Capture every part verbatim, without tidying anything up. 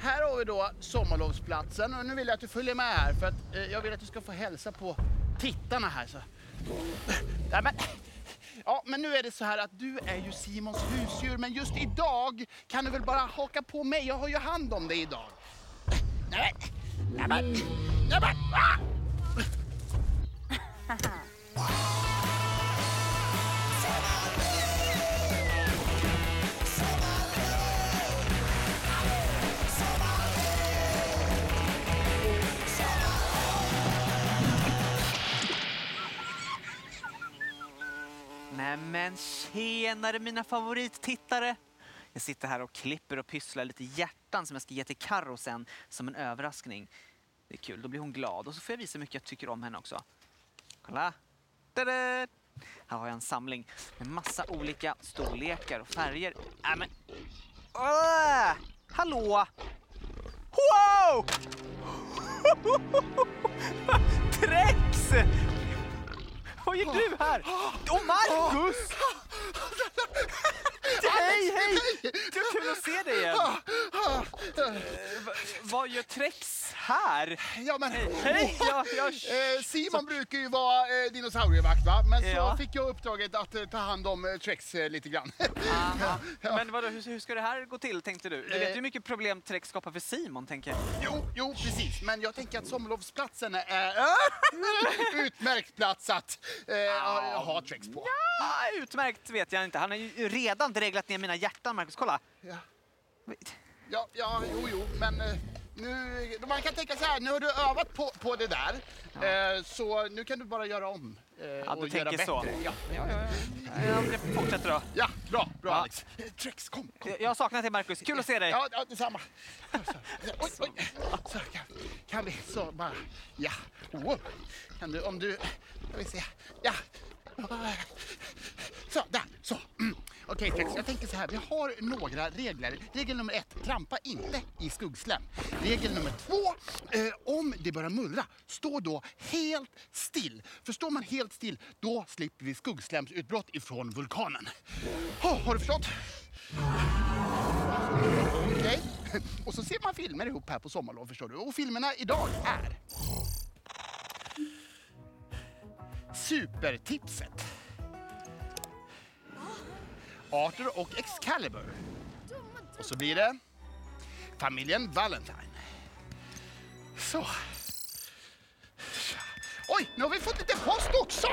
här har vi då sommarlovsplatsen och nu vill jag att du följer med här för att eh, jag vill att du ska få hälsa på tittarna här. Så. Ja, men, ja, men nu är det så här att du är ju Simons husdjur, men just idag kan du väl bara haka på mig. Jag har ju hand om dig idag. Nej, nej, men, nej, men, ah! Men tjenare mina favorittittare. Jag sitter här och klipper och pysslar lite hjärtan som jag ska ge till Karo sen som en överraskning. Det är kul, då blir hon glad och så får jag visa hur mycket jag tycker om henne också. Kolla! Tada! Här har jag en samling med massa olika storlekar och färger. Äh, men... Åh! Hallå! Wow! Trex! Vad gör du här? Åh, oh, Marcus! Hej, hej! Det är kul att se dig igen. Uh, vad gör Trex här? Ja, men... Hej, hej! Jag, jag... Eh, Simon så... brukar ju vara eh, dinosaurievakt, va? Men ja. så fick jag uppdraget att eh, ta hand om eh, Trex eh, lite grann. ja. Men vadå, hur, hur ska det här gå till, tänkte du? Du vet ju hur mycket problem Trex skapar för Simon, tänker jag. Jo, jo, precis. Men jag tänker att sommarlovsplatsen är utmärkt plats att eh, ja. ha Trex på. Ja, utmärkt vet jag inte. Han har ju redan dreglat ner mina hjärtan, Marcus. Kolla. Ja, ja, ja jo, jo. Men eh, nu, man kan tänka så här, nu har du övat på, på det där. Ja. Eh, så nu kan du bara göra om eh, ja, och du göra bättre. Så. Ja, ja, ja, ja. Jag fortsätter då. Ja, bra, bra ja. Alex. Eh, Trex, kom, kom. Jag, jag saknar dig, Marcus. Kul att se dig. Ja, ja detsamma. Oj, oj. Så kan, kan vi så bara, ja. Oh. Kan du, om du, ska vi se. Ja. Så, där, så. Mm. Okej, okay, Trex, jag tänker så här. Vi har några regler. Regel nummer ett, trampa inte i skuggslem. Regel nummer två, eh, om det börjar mullra, stå då helt still. För står man helt still, då slipper vi skuggslemsutbrott ifrån vulkanen. Oh, har du förstått? Okej. Okay. Och så ser man filmer ihop här på sommarlov, förstår du. Och filmerna idag är... Supertipset. Arthur och Excalibur. Och så blir det familjen Valentine. Så. Oj, nu har vi fått lite post också.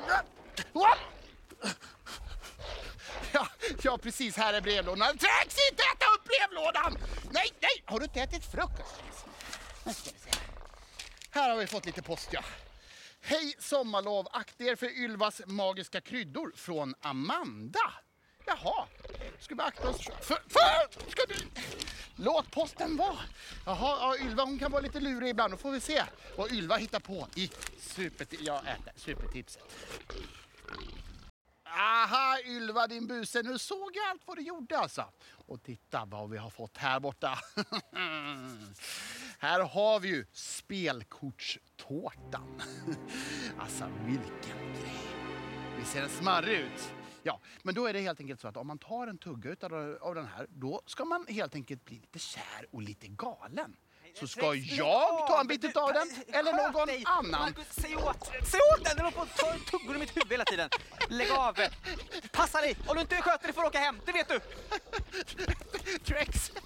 Ja, ja precis, här är brevlådan. Trex, inte äta upp brevlådan! Nej, nej, har du inte ätit frukost? Nu ska vi se. Här har vi fått lite post, ja. Hej sommarlov, akta er för Ylvas magiska kryddor från Amanda. Jaha, ska vi akta oss för... för ska du... Låt posten vara. Jaha, ja, Ylva hon kan vara lite lurig ibland. Då får vi se vad Ylva hittar på i super... Jag äter supertipset. Aha, Ylva din buse, nu såg jag allt vad du gjorde alltså. Och titta vad vi har fått här borta. Här har vi ju spelkortstårtan. Alltså vilken grej. Vi ser en smarrig ut. Ja, men då är det helt enkelt så att om man tar en tugga utav, av den här, då ska man helt enkelt bli lite kär och lite galen. Så ska jag ta en bit av den eller någon annan? Marcus, säg åt! Säg åt den! Den håller på att ta tuggor i mitt huvud hela tiden. Lägg av! Passa dig! Om du inte sköter dig får du åka hem, det vet du! Trex!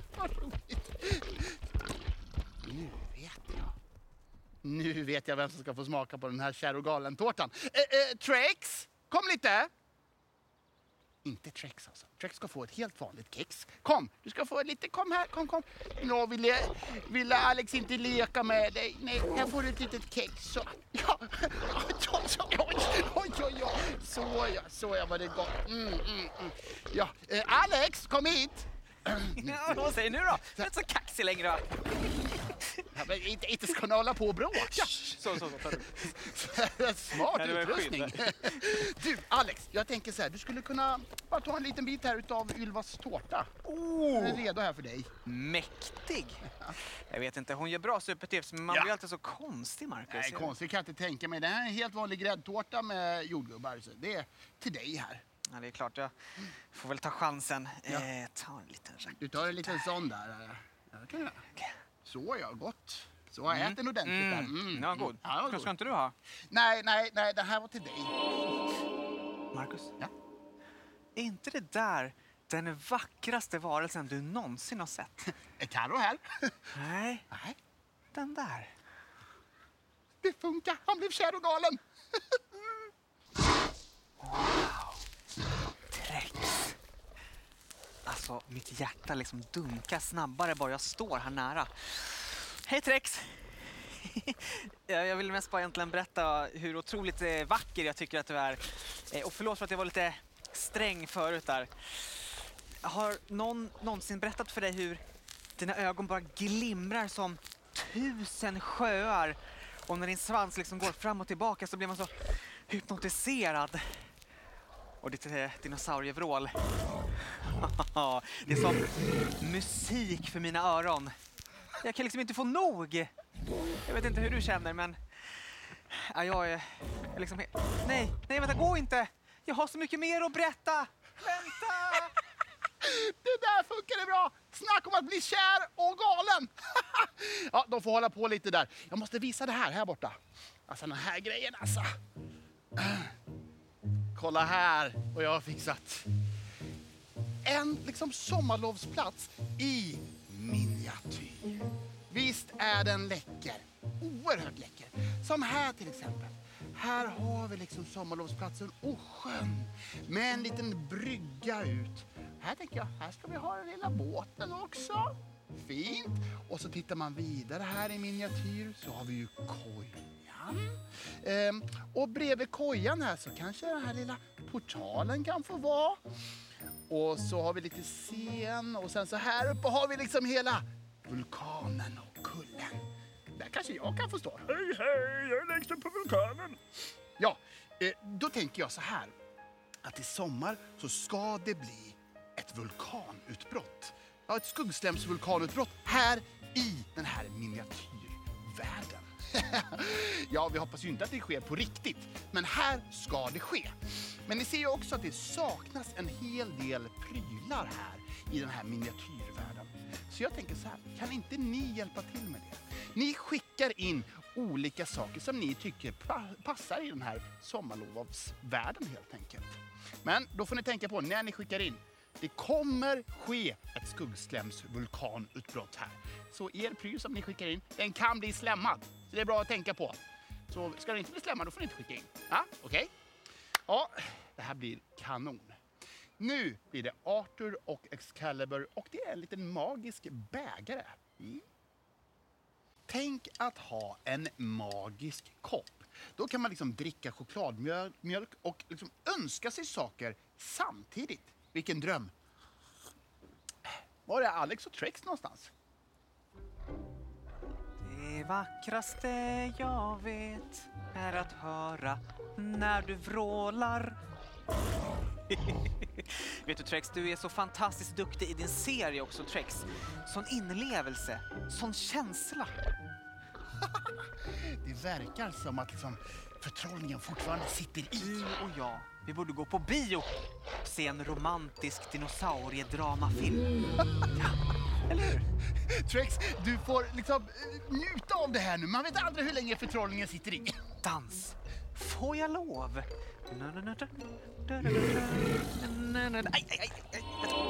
Nu vet jag. Nu vet jag vem som ska få smaka på den här kär och galen-tårtan. Eh, eh, Trex, kom lite! Inte Trex alltså. Trex ska få ett helt vanligt kex. Kom, du ska få ett lite, kom här, kom, kom. Nå, ville, ville Alex inte leka med dig? Nej, här får du ett litet kex. Så, ja, oj, oj, oj, oj, oj. Så ja, så ja, var det gott. Mm, mm, mm. Ja, eh, Alex, kom hit. Ja, vad säger du då? Du är inte så kaxig längre, va? Ja, men inte, inte ska ni hålla på och bråka. Så, så, så. Smart ja, utrustning. Du, Alex, jag tänker så här. Du skulle kunna bara ta en liten bit här utav Ylvas tårta. Oh. Den är redo här för dig. Mäktig. Jag vet inte, hon gör bra supertips, men man ja. blir alltid så konstig, Marcus. Nej, konstig kan jag inte tänka mig. Det här är en helt vanlig gräddtårta med jordgubbar. Så det är till dig här. Ja, det är klart. Jag får väl ta chansen. Ja. Eh, ta en liten rack. Du tar en liten sån där. det kan jag göra. Så ja, gott. Så jag Mm. äter ordentligt där. Mm. Mm. Ja, god. Ja, vad Ska, god. ska inte du ha? Nej, nej, nej, den här var till dig. Marcus? Ja. Är inte det där den vackraste varelsen du någonsin har sett? Är Karo här? Nej, Nej, den där. det funkar. Han blev kär och galen. Trex. Alltså, mitt hjärta liksom dunkar snabbare bara jag står här nära. Hej Trex! Jag jag vill mest bara egentligen berätta hur otroligt eh, vacker jag tycker att du är. Eh, Och förlåt för att jag var lite sträng förut där. Har någon någonsin berättat för dig hur dina ögon bara glimrar som tusen sjöar? Och när din svans liksom går fram och tillbaka så blir man så hypnotiserad. Och ditt eh, dinosaurievrål. Det är som musik för mina öron. Jag kan liksom inte få nog. Jag vet inte hur du känner, men ja, jag är jag är liksom helt... Nej, nej, vänta, gå inte. Jag har så mycket mer att berätta. Vänta! Det där funkade bra. Snack om att bli kär och galen. Ja, de får hålla på lite där. Jag måste visa det här, här borta. Alltså den här grejen alltså. Kolla här vad jag har fixat. En liksom sommarlovsplats i miniatyr. Visst är den läcker. Oerhört läcker. Som här till exempel. Här har vi liksom sommarlovsplatsen och sjön. Med en liten brygga ut. Här tänker jag, här ska vi ha den lilla båten också. Fint. Och så tittar man vidare här i miniatyr så har vi ju kojan. Ehm, och bredvid kojan här så kanske den här lilla portalen kan få vara. Och så har vi lite scen och sen så här uppe har vi liksom hela vulkanen och kullen. Där kanske jag kan få stå. Hej, hej, jag är längst upp på vulkanen. Ja, eh, då tänker jag så här. Att i sommar så ska det bli ett vulkanutbrott. Ja, ett skuggslämsvulkanutbrott här i den här miniatyrvärlden. Ja, vi hoppas ju inte att det sker på riktigt. Men här ska det ske. Men ni ser ju också att det saknas en hel del prylar här i den här miniatyrvärlden. Så jag tänker så här, kan inte ni hjälpa till med det? Ni skickar in olika saker som ni tycker pa- passar i den här sommarlovsvärlden helt enkelt. Men då får ni tänka på när ni skickar in. Det kommer ske ett skuggslämsvulkanutbrott här. Så er pryl som ni skickar in, den kan bli slämmad. Så det är bra att tänka på. Så ska den inte bli slämmad, då får ni inte skicka in. Ja, okej? Okay. Ja, det här blir kanon. Nu blir det Arthur och Excalibur och det är en liten magisk bägare. Mm. Tänk att ha en magisk kopp. Då kan man liksom dricka chokladmjölk och liksom önska sig saker samtidigt. Vilken dröm. Var är Alex och Trex någonstans? Det vackraste jag vet är att höra när du vrålar. Vet du Trex, du är så fantastiskt duktig i din serie också Trex. Sån inlevelse, sån känsla. Det verkar som att liksom förtrollningen fortfarande sitter i. Du och jag, vi borde gå på bio och se en romantisk dinosauriedramafilm. Ja, eller hur? Trex, du får liksom eh, njuta av det här nu. Man vet aldrig hur länge förtrollningen sitter i. Dans. Får jag lov? Aj, aj, aj,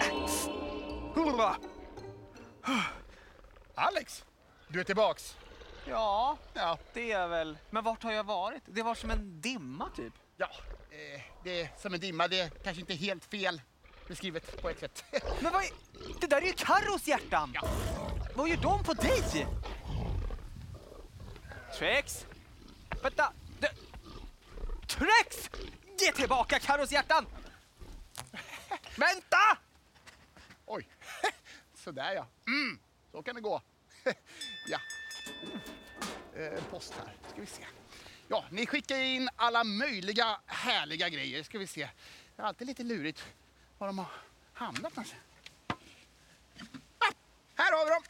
aj. Alex, du är tillbaks. Ja, Ja, det är väl. Men vart har jag varit? Det var som en dimma typ. ja eh, det är som en dimma. Det är kanske inte helt fel beskrivet på ett sätt. Men vad är... Det där är ju Carros hjärtan! Ja. Vad gör de på dig? Trex! Vänta! Det... Trex! Ge tillbaka Carros hjärtan! Vänta! Oj, sådär ja. Mm, så kan det gå. Ja. Eh, post här, ska vi se. Ja, ni skickar in alla möjliga härliga grejer, ska vi se. Det är alltid lite lurigt var de har hamnat kanske. Ah, här har vi dem!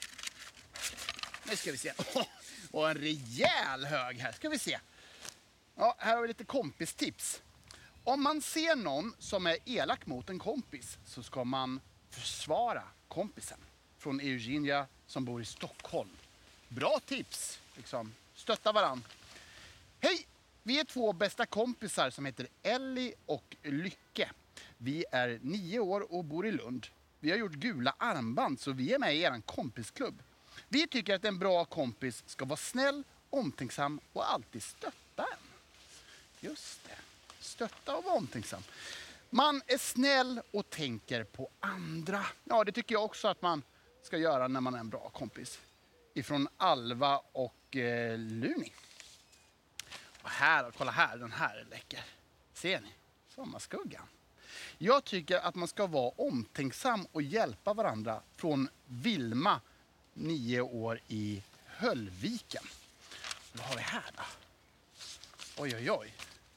Nu ska vi se. Oh, och en rejäl hög här, ska vi se. Ja, här har vi lite kompistips. Om man ser någon som är elak mot en kompis så ska man försvara kompisen. Från Eugenia som bor i Stockholm. Bra tips, liksom. Stötta varann. Hej! Vi är två bästa kompisar som heter Ellie och Lycke. Vi är nio år och bor i Lund. Vi har gjort gula armband så vi är med i er kompisklubb. Vi tycker att en bra kompis ska vara snäll, omtänksam och alltid stötta en. Just det. Stötta och vara omtänksam. Man är snäll och tänker på andra. Ja, det tycker jag också att man ska göra när man är en bra kompis. Ifrån Alva och eh, Luni. Och här, kolla här, den här är läcker. Ser ni? Sommarskuggan. Jag tycker att man ska vara omtänksam och hjälpa varandra från Vilma, nio år i Höllviken. Vad har vi här då? Oj, oj, oj.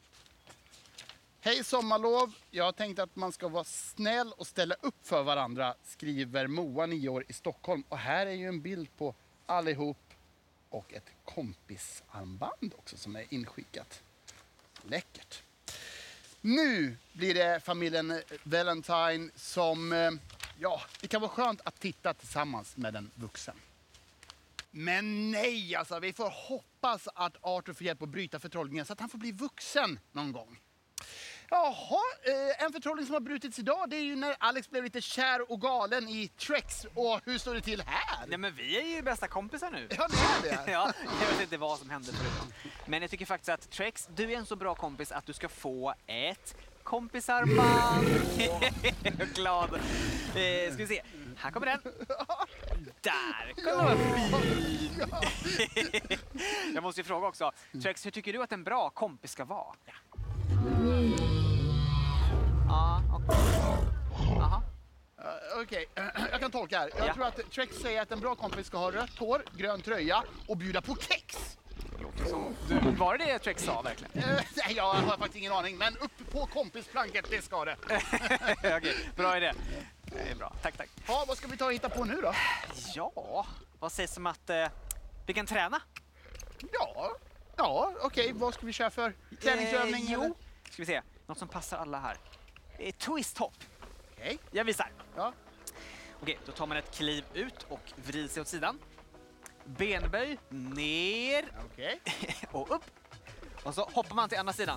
Hej sommarlov. Jag tänkte att man ska vara snäll och ställa upp för varandra, skriver Moa, nio år i Stockholm. Och här är ju en bild på allihop och ett kompisarmband också som är inskickat. Läckert. Nu blir det familjen Valentine som, ja, det kan vara skönt att titta tillsammans med en vuxen. Men nej, alltså vi får hoppas att Arthur får hjälp att bryta förtrollningen så att han får bli vuxen någon gång. Jaha, en förtrollning som har brutits idag, det är ju när Alex blev lite kär och galen i Trex. Och hur står det till här? Nej, men vi är ju bästa kompisar nu. Ja, det är det. Ja, jag vet inte vad som hände förut. Men jag tycker faktiskt att Trex, du är en så bra kompis att du ska få ett kompisarmband. Jag är glad. Eh, ska vi se. Här kommer den. Där kommer den vara fin. Jag måste ju fråga också. Trex, hur tycker du att en bra kompis ska vara? Ja. Ja, okej. Aha. Uh, Okej, okay. uh, jag kan tolka här. Jag ja. tror att Trex säger att en bra kompis ska ha rött hår, grön tröja och bjuda på kex. Du, var det det Trex sa verkligen? Uh, nej, jag har faktiskt ingen aning, men upp på kompisplanket, det ska det. Okej, okay, bra idé. Det är bra, tack, tack. Ja, vad ska vi ta och hitta på nu då? Ja, vad sägs om att uh, vi kan träna? Ja, ja okej. Okay. Vad ska vi köra för träningsövning? Eh, jo, eller? ska vi se. Något som passar alla här. Eh, twist hop. Okej. Okay. Jag visar. Ja. Okej, då tar man ett kliv ut och vrider sig åt sidan. Benböj, ner. Okej. Okay. Och upp. Och så hoppar man till andra sidan.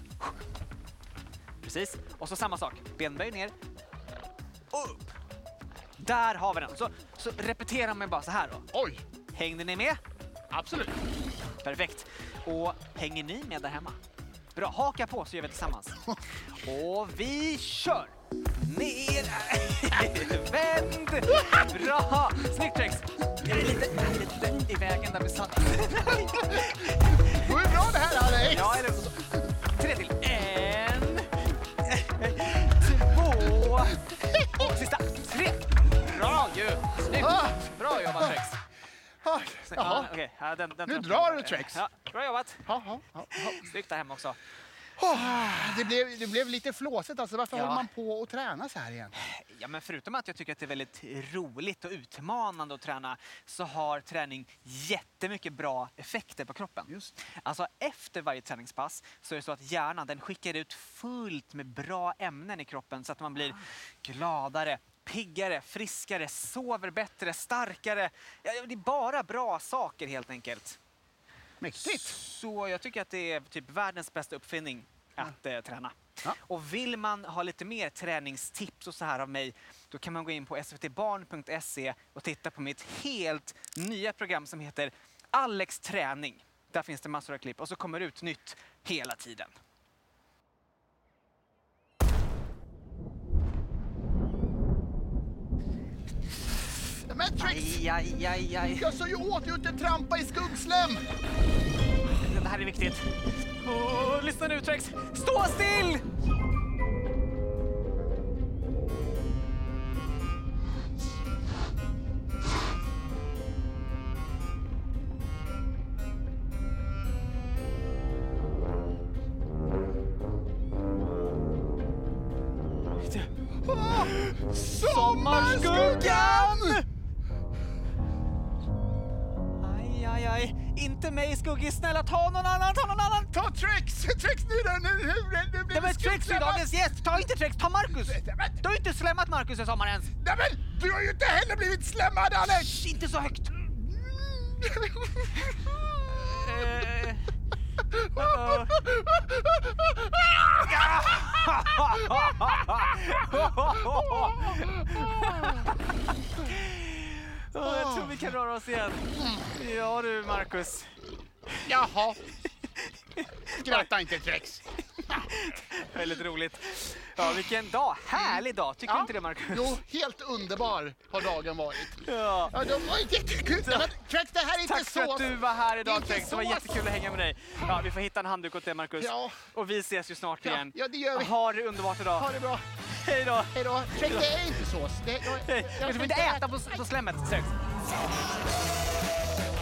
Precis. Och så samma sak. Benböj, ner. Och upp. Där har vi den. Så, så repeterar man bara så här då. Oj. Hängde ni med? Absolut. Perfekt. Och hänger ni med där hemma? Bra, haka på så gör vi tillsammans. Och vi kör! Ner! Vänd! Bra! Snyggt Trex! Jag är lite, lite i vägen där vi satt. Det går ju bra det här, Alex! Ja, eller så. Tre till. En. Två. Och sista. Tre. Bra ju! Snyggt! Bra jobbat Trex! Ah, Ja, okay. Ja, den, den nu drar du Trex. Ja, bra jobbat. Ja, ja, ja. Snyggt där hemma också. Oh, det, blev, det blev lite flåsigt alltså. Varför Ja. håller man på och träna så här igen? Ja, men förutom att jag tycker att det är väldigt roligt och utmanande att träna så har träning jättemycket bra effekter på kroppen. Just. Alltså efter varje träningspass så är det så att hjärnan den skickar ut fullt med bra ämnen i kroppen så att man blir gladare, piggare, friskare, sover bättre, starkare. Ja, det är bara bra saker helt enkelt. Mäktigt. Så jag tycker att det är typ världens bästa uppfinning att eh, träna. Ja. Och vill man ha lite mer träningstips och så här av mig, då kan man gå in på s v t barn punkt se och titta på mitt helt nya program som heter Alex träning. Där finns det massor av klipp och så kommer det ut nytt hela tiden. Men Trex, Aj, aj, aj, aj. jag sa ju åt dig att inte trampa i skuggslem. Det här är viktigt. Åh, lyssna nu Trex. Stå still! Ah, sommarskuggan! Aj, aj, Nej, inte mig, Skuggis. Snälla, ta någon annan, ta någon annan. Ta Trex! Trex nu då! Nu, nu, nu blir Nej, men Trex är dagens gäst. Ta inte Trex, ta Marcus. Du har ju inte slämmat Marcus i sommar ens. Nej men, du har ju inte heller blivit slämmad, Alex! Shh, inte så högt. Eh, uh-oh. Oh, jag tror vi kan röra oss igen. Ja du, Marcus. Jaha. Skratta inte, Trex. Väldigt roligt. Ja, vilken dag. Härlig dag. Tycker du Ja. inte det, Marcus? Jo, helt underbar har dagen varit. Ja. Ja, det var jättekul. Ja, men, Trex, det här är inte Tack för så... att du var här idag, Inte Trex. Det var så- jättekul att hänga med dig. Ja, vi får hitta en handduk åt dig, Marcus. Ja. Och vi ses ju snart Ja, igen. ja, det gör vi. Ha det underbart idag. Ha det bra. Hej då. Hej då. Trex, det är inte så. Det, jag, Hej. Jag ska inte äta på, på slemmet, Trex.